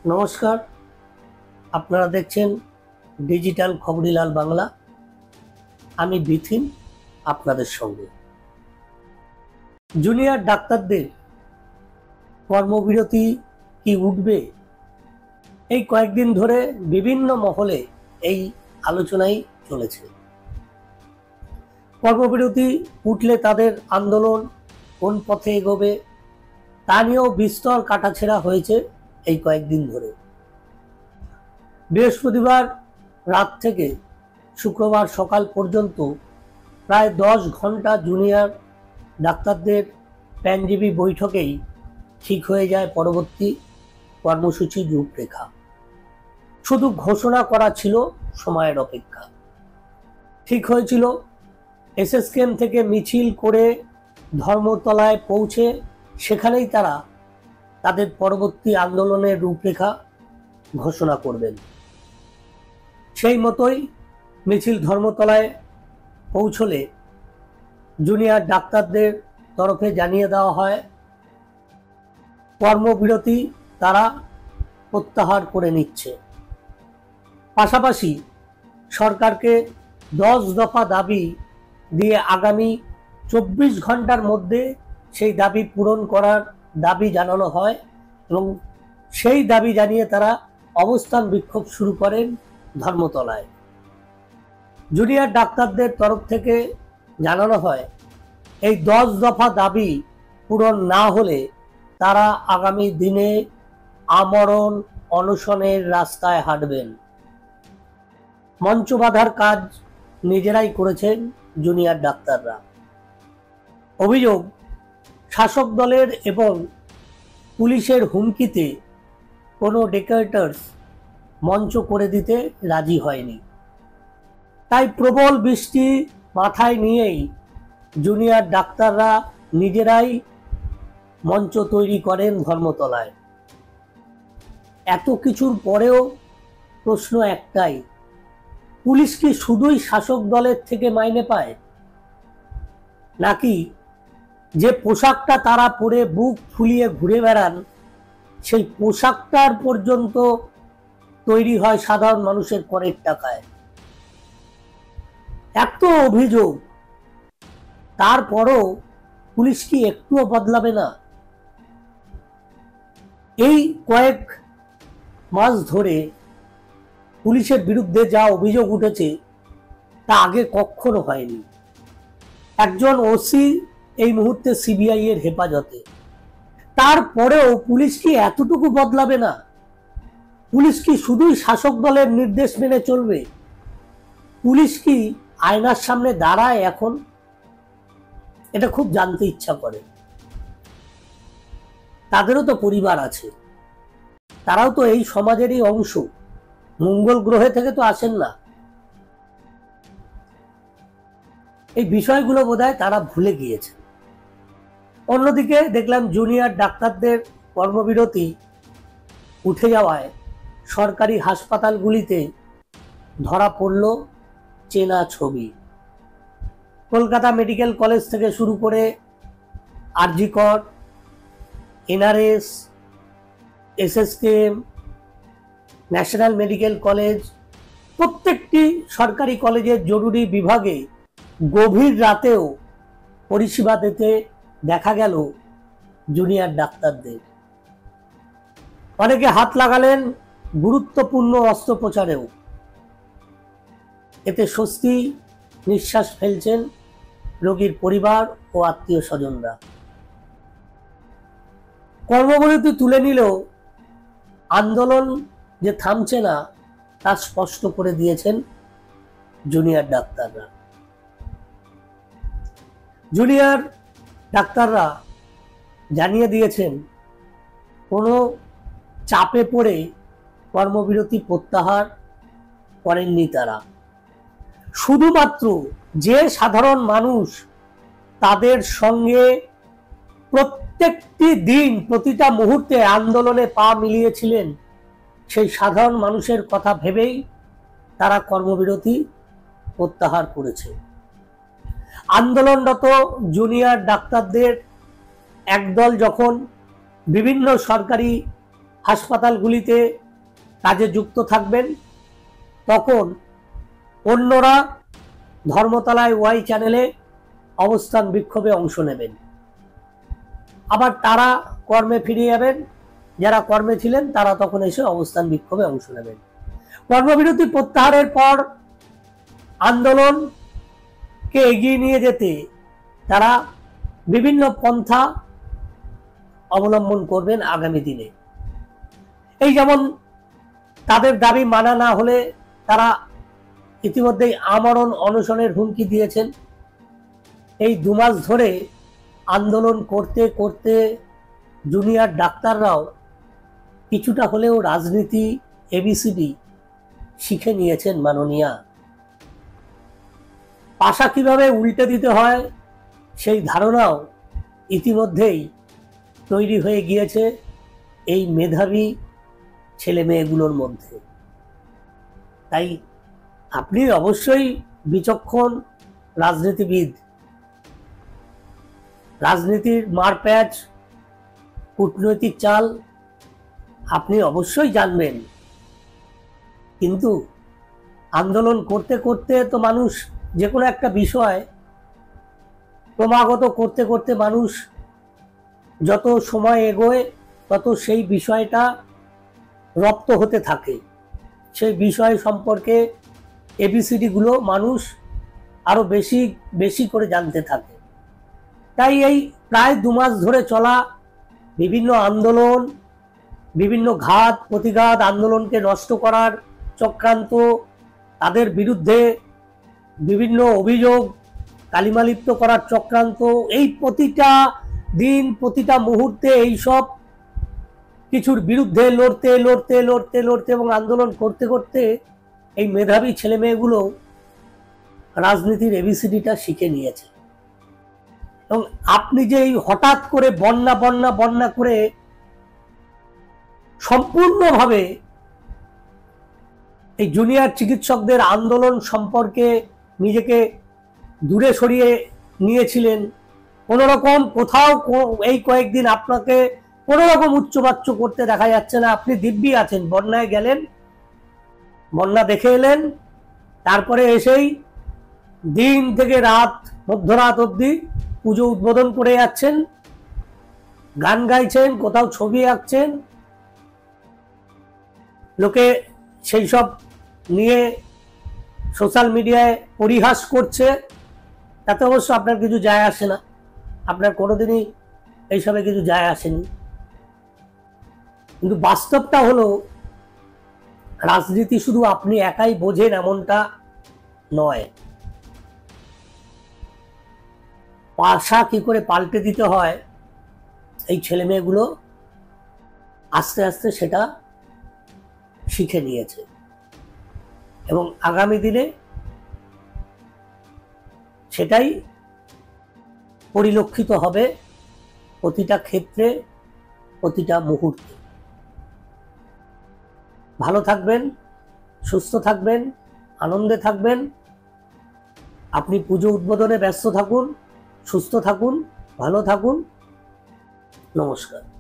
নমস্কার, আপনারা দেখছেন ডিজিটাল খবরিলাল বাংলা। আমি বিথিন আপনাদের সঙ্গে। জুনিয়র ডাক্তারদের কর্মবিরতি কি উঠবে? এই কয়েকদিন ধরে বিভিন্ন মহলে এই আলোচনাই চলেছে। কর্মবিরতি উঠলে তাদের আন্দোলন কোন পথে এগোবে তা নিয়েও বিস্তর কাটাছেঁড়া হয়েছে এই কয়েকদিন ধরে। বৃহস্পতিবার রাত থেকে শুক্রবার সকাল পর্যন্ত প্রায় 10 ঘন্টা জুনিয়র ডাক্তারদের প্যানজীবী বৈঠকেই ঠিক হয়ে যায় পরবর্তী কর্মসূচির রূপরেখা। শুধু ঘোষণা করা ছিল সময়ের অপেক্ষা। ঠিক হয়েছিল এসএসকেএম থেকে মিছিল করে ধর্মতলায় পৌঁছে সেখানেই তারা তাদের পরবর্তী আন্দোলনের রূপরেখা ঘোষণা করবেন। সেই মতোই মিছিল ধর্মতলায় পৌঁছলে জুনিয়র ডাক্তারদের তরফে জানিয়ে দেওয়া হয় কর্মবিরতি তারা প্রত্যাহার করে নিচ্ছে। পাশাপাশি সরকারকে 10 দফা দাবি দিয়ে আগামী 24 ঘন্টার মধ্যে সেই দাবি পূরণ করার দাবি জানানো হয় এবং সেই দাবি জানিয়ে তারা অবস্থান বিক্ষোভ শুরু করেন ধর্মতলায়। জুনিয়র ডাক্তারদের তরফ থেকে জানানো হয় এই 10 দফা দাবি পূরণ না হলে তারা আগামী দিনে আমরণ অনশনের রাস্তায় হাঁটবেন। মঞ্চ বাঁধার কাজ নিজেরাই করেছেন জুনিয়র ডাক্তাররা। অভিযোগ, শাসক দলের এবং পুলিশের হুমকিতে কোনো ডেকার্টার্স মঞ্চ করে দিতে রাজি হয়নি। তাই প্রবল বৃষ্টি মাথায় নিয়েই জুনিয়র ডাক্তাররা নিজেরাই মঞ্চ তৈরি করেন ধর্মতলায়। এত কিছুর পরেও প্রশ্ন একটাই, পুলিশ কি শুধুই শাসক দলের থেকে মাইনে পায়, নাকি যে পোশাকটা তারা পরে বুক ফুলিয়ে ঘুরে বেড়ান সেই পোশাকটার পর্যন্ত তৈরি হয় সাধারণ মানুষের করের টাকায়? এত অভিযোগ, তারপরও পুলিশ কি একটুও বদলাবে না? এই কয়েক মাস ধরে পুলিশের বিরুদ্ধে যা অভিযোগ উঠেছে তা আগে কখনো হয়নি। একজন ওসি এই মুহূর্তে সিবিআই এর হেফাজতে, তারপরেও পুলিশ কি এতটুকু বদলাবে না? পুলিশ কি শুধুই শাসক দলের নির্দেশ মেনে চলবে? পুলিশ কি আয়নার সামনে দাঁড়ায় এখন? এটা খুব জানতে ইচ্ছা করে। তাদেরও তো পরিবার আছে, তারাও তো এই সমাজেরই অংশ, মঙ্গল গ্রহে থেকে তো আসেন না। এই বিষয়গুলো বোধহয় তারা ভুলে গিয়েছে। অন্যদিকে দেখলাম জুনিয়র ডাক্তারদের কর্মবিরতি উঠে যাওয়ায় সরকারি হাসপাতালগুলিতে ধরা পড়ল চেনা ছবি। কলকাতা মেডিকেল কলেজ থেকে শুরু করে RG Kar, NRS, SSKM, national medical college, প্রত্যেকটি সরকারি কলেজের জরুরি বিভাগে গভীর রাতেও পরিষেবা দিতে দেখা গেল জুনিয়র ডাক্তারদের। অনেকে হাত লাগালেন গুরুত্বপূর্ণ অস্ত্রোপচারেও। এতে স্বস্তি নিঃশ্বাস ফেলছেন রোগীর পরিবার ও আত্মীয় স্বজনরা। কর্মবিরতি তুলে নিলেও আন্দোলন যে থামছে না তা স্পষ্ট করে দিয়েছেন জুনিয়র ডাক্তাররা। জুনিয়র ডাক্তাররা জানিয়ে দিয়েছেন কোনো চাপে পড়ে কর্মবিরতি প্রত্যাহার করেননি তারা। শুধুমাত্র যে সাধারণ মানুষ তাদের সঙ্গে প্রত্যেকটি দিন প্রতিটা মুহূর্তে আন্দোলনে পা মিলিয়েছিলেন, সেই সাধারণ মানুষের কথা ভেবেই তারা কর্মবিরতি প্রত্যাহার করেছে। আন্দোলনরত জুনিয়র ডাক্তারদের একদল যখন বিভিন্ন সরকারি হাসপাতালগুলিতে কাজে যুক্ত থাকবেন, তখন অন্যরা ধর্মতলায় ওয়াই চ্যানেলে অবস্থান বিক্ষোভে অংশ নেবেন। আবার তারা কর্মে ফিরে যাবেন, যারা কর্মে ছিলেন তারা তখন এসে অবস্থান বিক্ষোভে অংশ নেবেন। কর্মবিরতি প্রত্যাহারের পর আন্দোলনকে এগিয়ে নিয়ে যেতে তারা বিভিন্ন পন্থা অবলম্বন করবেন আগামী দিনে। এই যেমন তাদের দাবি মানা না হলে তারা ইতিমধ্যেই আমরণ অনশনের হুমকি দিয়েছেন। এই 2 মাস ধরে আন্দোলন করতে করতে জুনিয়র ডাক্তাররাও কিছুটা হলেও রাজনীতি এবিসিডি শিখে নিয়েছেন মাননীয়া। পাশা কিভাবে উল্টে দিতে হয় সেই ধারণাও ইতিমধ্যেই তৈরি হয়ে গিয়েছে এই মেধাবী ছেলে মেয়েগুলোর মধ্যে। তাই আপনি অবশ্যই বিচক্ষণ রাজনীতিবিদ, রাজনীতির মারপ্যাচ, কূটনৈতিক চাল আপনি অবশ্যই জানবেন, কিন্তু আন্দোলন করতে করতে তো মানুষ যে কোনো একটা বিষয় ক্রমাগত করতে করতে মানুষ যত সময় এগোয় তত সেই বিষয়টা রপ্ত হতে থাকে, সেই বিষয় সম্পর্কে এবিসিডিগুলো মানুষ আরো বেশি বেশি করে জানতে থাকে। তাই এই প্রায় 2 মাস ধরে চলা বিভিন্ন আন্দোলন, বিভিন্ন ঘাত প্রতিঘাত, আন্দোলনকে নষ্ট করার চক্রান্ত, তাদের বিরুদ্ধে বিভিন্ন অভিযোগ কালিমালিপ্ত করার চক্রান্ত, এই প্রতিটা দিন প্রতিটা মুহূর্তে এই সব কিছুর বিরুদ্ধে লড়তে লড়তে লড়তে লড়তে এবং আন্দোলন করতে করতে এই মেধাবী ছেলে মেয়েগুলো রাজনীতির এবিসিডিটা শিখে নিয়েছে। এবং আপনি যে এই হঠাৎ করে বন্যা বন্যা বন্যা করে সম্পূর্ণভাবে এই জুনিয়র চিকিৎসকদের আন্দোলন সম্পর্কে নিজেকে দূরে সরিয়ে নিয়েছিলেন, কোনো রকম কোথাও এই কয়েকদিন আপনাকে কোনো রকম উচ্চবাচ্য করতে দেখা যাচ্ছে না। আপনি দিব্যি আছেন, বন্যায় গেলেন, বন্যা দেখে এলেন, তারপরে এসেই দিন থেকে রাত মধ্যরাত অবধি পুজো উদ্বোধন করে যাচ্ছেন, গান গাইছেন, কোথাও ছবি আঁকছেন, লোকে সেই সব নিয়ে সোশ্যাল মিডিয়ায় পরিহাস করছে, তাতে অবশ্য আপনার কিছু যায় আসে না, আপনার কোনোদিনই এইসবে কিছু যায় আসেনি। কিন্তু বাস্তবটা হলো রাজনীতি শুধু আপনি একাই বোঝেন এমনটা নয়। পাশা কি করে পাল্টে দিতে হয় এই ছেলে মেয়েগুলো আস্তে আস্তে সেটা শিখে নিয়েছে এবং আগামী দিনে সেটাই পরিলক্ষিত হবে প্রতিটা ক্ষেত্রে, প্রতিটা মুহূর্তে। ভালো থাকবেন, সুস্থ থাকবেন, আনন্দে থাকবেন। আপনি পুজো উদ্বোধনে ব্যস্ত থাকুন, সুস্থ থাকুন, ভালো থাকুন। নমস্কার।